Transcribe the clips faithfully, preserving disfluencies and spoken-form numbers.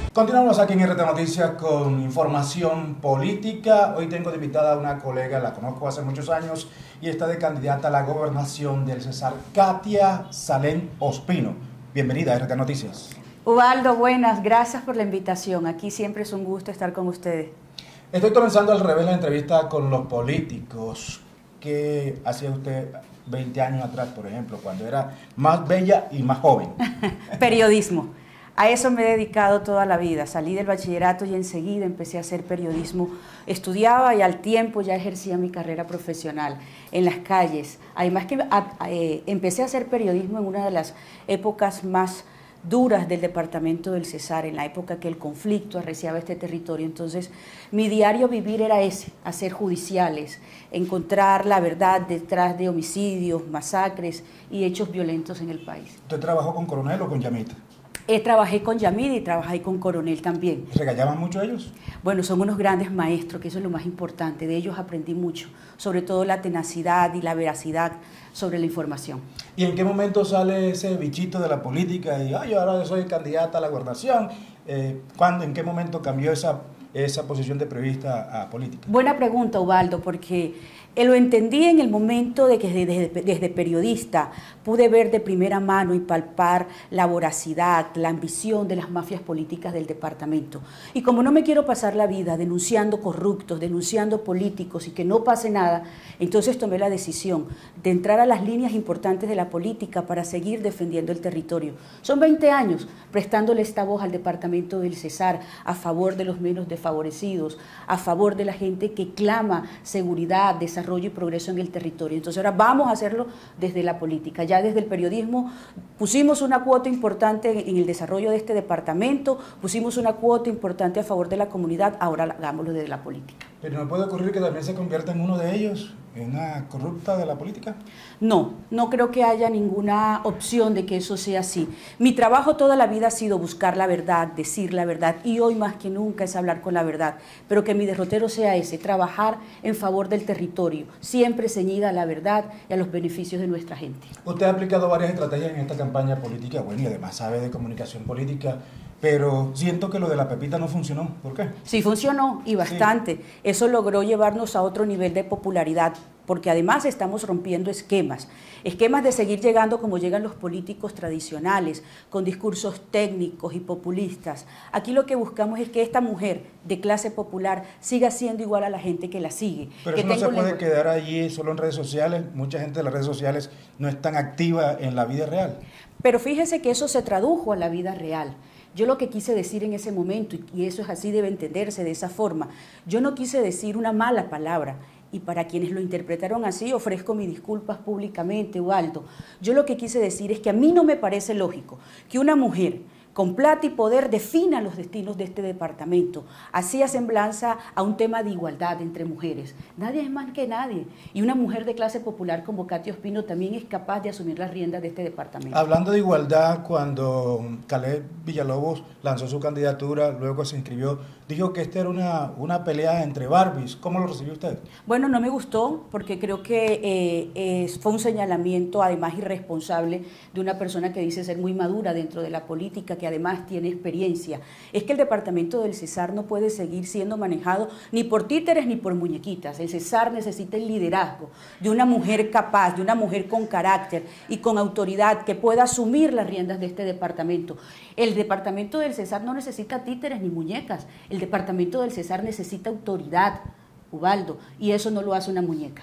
Continuamos aquí en R T Noticias con información política. Hoy tengo de invitada a una colega, la conozco hace muchos años y está de candidata a la gobernación del Cesar, Katia Salem Ospino. Bienvenida a R T Noticias. Ubaldo, buenas, gracias por la invitación. Aquí siempre es un gusto estar con ustedes. Estoy comenzando al revés la entrevista con los políticos. ¿Qué hacía usted veinte años atrás, por ejemplo, cuando era más bella y más joven? Periodismo. A eso me he dedicado toda la vida. Salí del bachillerato y enseguida empecé a hacer periodismo. Estudiaba y al tiempo ya ejercía mi carrera profesional en las calles. Además que a, a, eh, empecé a hacer periodismo en una de las épocas más duras del departamento del Cesar, en la época que el conflicto arreciaba este territorio. Entonces, mi diario vivir era ese, hacer judiciales, encontrar la verdad detrás de homicidios, masacres y hechos violentos en el país. ¿Usted trabajó con Coronel o con Yamita? Eh, trabajé con Yamida y trabajé con Coronel también. ¿Regañaban mucho ellos? Bueno, son unos grandes maestros, que eso es lo más importante. De ellos aprendí mucho, sobre todo la tenacidad y la veracidad sobre la información. ¿Y en qué momento sale ese bichito de la política y ay, ahora soy candidata a la gobernación? Eh, ¿Cuándo, en qué momento cambió esa, esa posición de periodista a política? Buena pregunta, Ubaldo, porque lo entendí en el momento de que desde, desde periodista pude ver de primera mano y palpar la voracidad, la ambición de las mafias políticas del departamento. Y como no me quiero pasar la vida denunciando corruptos, denunciando políticos y que no pase nada, entonces tomé la decisión de entrar a las líneas importantes de la política para seguir defendiendo el territorio. Son veinte años prestándole esta voz al departamento del Cesar a favor de los menos desfavorecidos, a favor de la gente que clama seguridad, desarrollo y progreso en el territorio. Entonces ahora vamos a hacerlo desde la política. Ya desde el periodismo pusimos una cuota importante en el desarrollo de este departamento, pusimos una cuota importante a favor de la comunidad, ahora hagámoslo desde la política. ¿Pero no puede ocurrir que también se convierta en uno de ellos, en una corrupta de la política? No, no creo que haya ninguna opción de que eso sea así. Mi trabajo toda la vida ha sido buscar la verdad, decir la verdad, y hoy más que nunca es hablar con la verdad, pero que mi derrotero sea ese, trabajar en favor del territorio, siempre ceñida a la verdad y a los beneficios de nuestra gente. Usted ha aplicado varias estrategias en esta campaña política, bueno, y además sabe de comunicación política, pero siento que lo de la pepita no funcionó. ¿Por qué? Sí funcionó, y bastante. Sí. Eso logró llevarnos a otro nivel de popularidad, porque además estamos rompiendo esquemas, esquemas de seguir llegando como llegan los políticos tradicionales, con discursos técnicos y populistas. Aquí lo que buscamos es que esta mujer de clase popular siga siendo igual a la gente que la sigue. Pero que eso no se puede un... quedar allí solo en redes sociales. Mucha gente de las redes sociales no es tan activa en la vida real. Pero fíjese que eso se tradujo a la vida real. Yo lo que quise decir en ese momento, y eso es así, debe entenderse de esa forma, yo no quise decir una mala palabra, y para quienes lo interpretaron así, ofrezco mis disculpas públicamente, Ubaldo. Yo lo que quise decir es que a mí no me parece lógico que una mujer con plata y poder defina los destinos de este departamento, hacía semblanza a un tema de igualdad entre mujeres. Nadie es más que nadie, y una mujer de clase popular como Katia Ospino también es capaz de asumir las riendas de este departamento. Hablando de igualdad, cuando Caleb Villalobos lanzó su candidatura, luego se inscribió, dijo que esta era una, una pelea entre Barbies. ¿Cómo lo recibió usted? Bueno, no me gustó, porque creo que eh, eh, fue un señalamiento además irresponsable de una persona que dice ser muy madura dentro de la política, que además tiene experiencia. Es que el departamento del Cesar no puede seguir siendo manejado ni por títeres ni por muñequitas. El Cesar necesita el liderazgo de una mujer capaz, de una mujer con carácter y con autoridad que pueda asumir las riendas de este departamento. El departamento del Cesar no necesita títeres ni muñecas. El departamento del Cesar necesita autoridad, Ubaldo, y eso no lo hace una muñeca.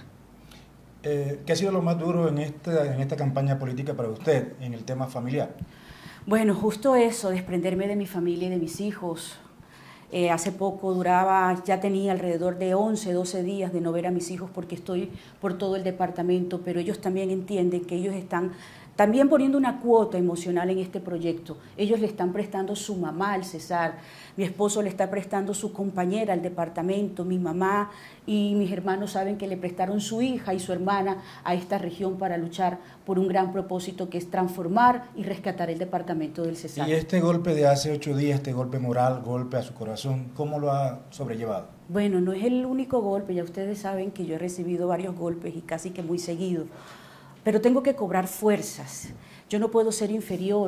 Eh, ¿Qué ha sido lo más duro en esta, en esta campaña política para usted en el tema familiar? Bueno, justo eso, desprenderme de mi familia y de mis hijos. Eh, hace poco duraba, ya tenía alrededor de once, doce días de no ver a mis hijos porque estoy por todo el departamento, pero ellos también entienden que ellos están también poniendo una cuota emocional en este proyecto. Ellos le están prestando su mamá al Cesar, mi esposo le está prestando su compañera al departamento, mi mamá y mis hermanos saben que le prestaron su hija y su hermana a esta región para luchar por un gran propósito que es transformar y rescatar el departamento del Cesar. Y este golpe de hace ocho días, este golpe moral, golpe a su corazón, ¿cómo lo ha sobrellevado? Bueno, no es el único golpe, ya ustedes saben que yo he recibido varios golpes y casi que muy seguido, pero tengo que cobrar fuerzas. Yo no puedo ser inferior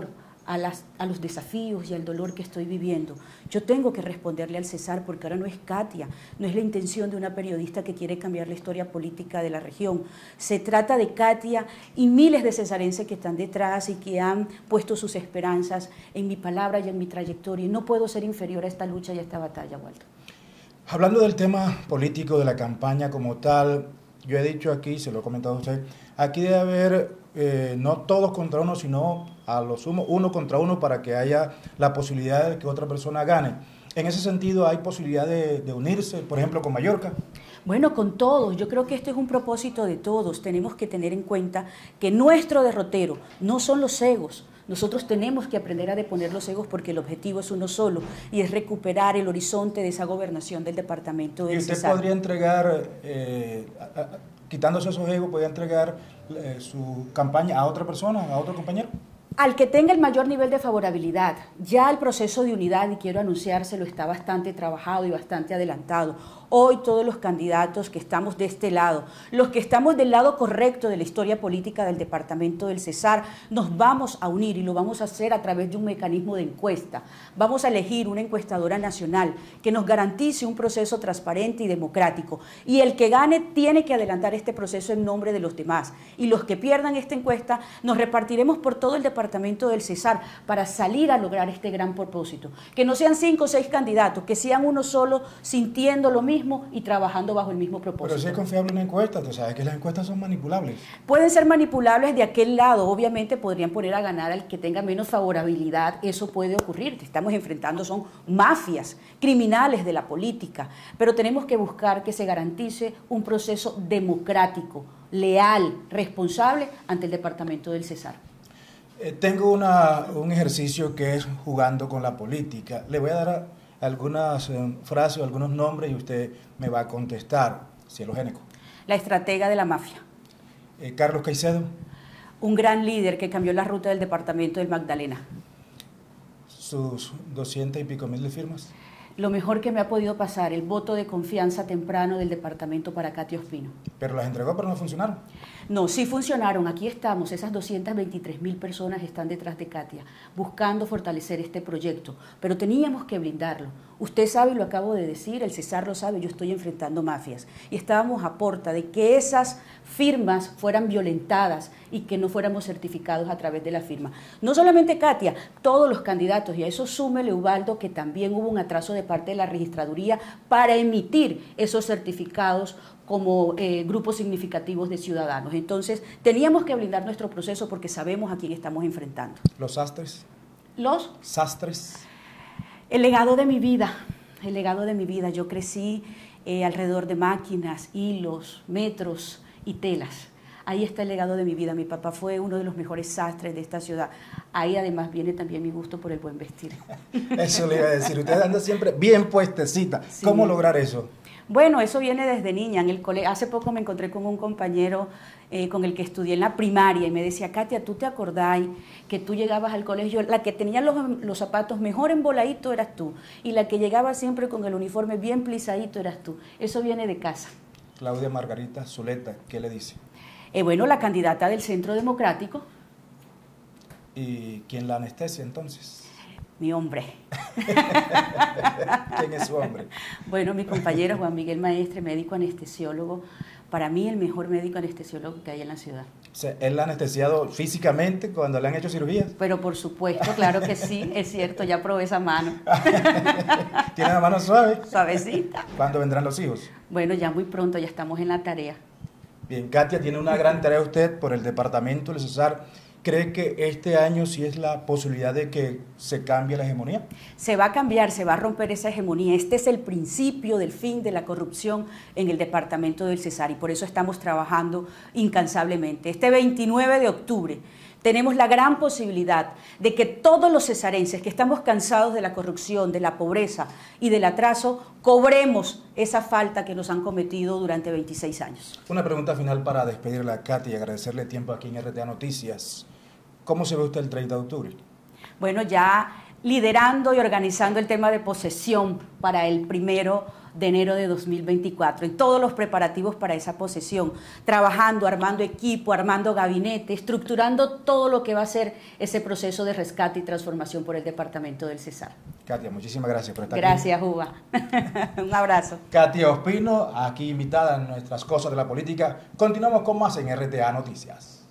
a, las, a los desafíos y al dolor que estoy viviendo, yo tengo que responderle al Cesar, porque ahora no es Katia, no es la intención de una periodista que quiere cambiar la historia política de la región. Se trata de Katia y miles de cesarenses que están detrás y que han puesto sus esperanzas en mi palabra y en mi trayectoria. Y no puedo ser inferior a esta lucha y a esta batalla, Walter. Hablando del tema político de la campaña como tal, yo he dicho aquí, se lo he comentado a usted, aquí debe haber eh, no todos contra uno, sino a lo sumo uno contra uno para que haya la posibilidad de que otra persona gane. En ese sentido, ¿hay posibilidad de, de unirse, por ejemplo, con Mallorca? Bueno, con todos. Yo creo que este es un propósito de todos. Tenemos que tener en cuenta que nuestro derrotero no son los egos. Nosotros tenemos que aprender a deponer los egos porque el objetivo es uno solo y es recuperar el horizonte de esa gobernación del departamento del Cesar. ¿Y usted podría entregar, eh, a, a, quitándose esos egos, podría entregar eh, su campaña a otra persona, a otro compañero? Al que tenga el mayor nivel de favorabilidad. Ya el proceso de unidad, y quiero anunciárselo, está bastante trabajado y bastante adelantado. Hoy todos los candidatos que estamos de este lado, los que estamos del lado correcto de la historia política del departamento del Cesar, nos vamos a unir y lo vamos a hacer a través de un mecanismo de encuesta. Vamos a elegir una encuestadora nacional que nos garantice un proceso transparente y democrático. Y el que gane tiene que adelantar este proceso en nombre de los demás. Y los que pierdan esta encuesta nos repartiremos por todo el departamento del Cesar para salir a lograr este gran propósito. Que no sean cinco o seis candidatos, que sean uno solo sintiendo lo mismo y trabajando bajo el mismo propósito. Pero si es confiable una encuesta, tú sabes que las encuestas son manipulables. Pueden ser manipulables de aquel lado, obviamente podrían poner a ganar al que tenga menos favorabilidad, eso puede ocurrir, estamos enfrentando, son mafias, criminales de la política, pero tenemos que buscar que se garantice un proceso democrático, leal, responsable ante el departamento del Cesar. Eh, tengo una, un ejercicio que es jugando con la política. Le voy a dar a, algunas eh, frases o algunos nombres y usted me va a contestar. Cielo Génico. La estratega de la mafia. Eh, Carlos Caicedo. Un gran líder que cambió la ruta del departamento del Magdalena. Sus doscientas y pico mil de firmas. Lo mejor que me ha podido pasar, el voto de confianza temprano del departamento para Katia Ospino. Pero las entregó, pero no funcionaron. No, sí funcionaron. Aquí estamos, esas doscientas veintitrés mil personas están detrás de Katia, buscando fortalecer este proyecto, pero teníamos que blindarlo. Usted sabe, y lo acabo de decir, el Cesar lo sabe, yo estoy enfrentando mafias. Y estábamos a porta de que esas firmas fueran violentadas y que no fuéramos certificados a través de la firma. No solamente Katia, todos los candidatos, y a eso súmele, Ubaldo, que también hubo un atraso de parte de la registraduría para emitir esos certificados como eh, grupos significativos de ciudadanos. Entonces, teníamos que blindar nuestro proceso porque sabemos a quién estamos enfrentando. ¿Los sastres? ¿Los? Sastres. El legado de mi vida, el legado de mi vida. Yo crecí eh, alrededor de máquinas, hilos, metros y telas. Ahí está el legado de mi vida. Mi papá fue uno de los mejores sastres de esta ciudad. Ahí además viene también mi gusto por el buen vestir. Eso le iba a decir. Usted anda siempre bien puestecita. Sí. ¿Cómo lograr eso? Bueno, eso viene desde niña. En el cole... Hace poco me encontré con un compañero eh, con el que estudié en la primaria y me decía, Katia, ¿tú te acordás que tú llegabas al colegio? La que tenía los, los zapatos mejor emboladito eras tú y la que llegaba siempre con el uniforme bien plisadito eras tú. Eso viene de casa. Claudia Margarita Zuleta, ¿qué le dice? Eh, bueno, la candidata del Centro Democrático. ¿Y quién la anestesia entonces? Mi hombre. ¿Quién es su hombre? Bueno, mi compañero Juan Miguel Maestre, médico anestesiólogo, para mí el mejor médico anestesiólogo que hay en la ciudad. O sea, ¿él la ha anestesiado físicamente cuando le han hecho cirugías? Pero por supuesto, claro que sí, es cierto, ya probé esa mano. ¿Tiene la mano suave? Suavecita. ¿Cuándo vendrán los hijos? Bueno, ya muy pronto, ya estamos en la tarea. Bien, Katia, tiene una gran tarea usted por el departamento del Cesar. ¿Cree que este año sí es la posibilidad de que se cambie la hegemonía? Se va a cambiar, se va a romper esa hegemonía. Este es el principio del fin de la corrupción en el departamento del Cesar y por eso estamos trabajando incansablemente. Este veintinueve de octubre tenemos la gran posibilidad de que todos los cesarenses que estamos cansados de la corrupción, de la pobreza y del atraso, cobremos esa falta que nos han cometido durante veintiséis años. Una pregunta final para despedirla a Katia y agradecerle tiempo aquí en R T A Noticias. ¿Cómo se ve usted el treinta de octubre? Bueno, ya liderando y organizando el tema de posesión para el primero de enero de dos mil veinticuatro y todos los preparativos para esa posesión, trabajando, armando equipo, armando gabinete, estructurando todo lo que va a ser ese proceso de rescate y transformación por el departamento del Cesar. Katia, muchísimas gracias por estar gracias, aquí. Gracias, Juba. Un abrazo. Katia Ospino, aquí invitada en nuestras cosas de la política. Continuamos con más en R T A Noticias.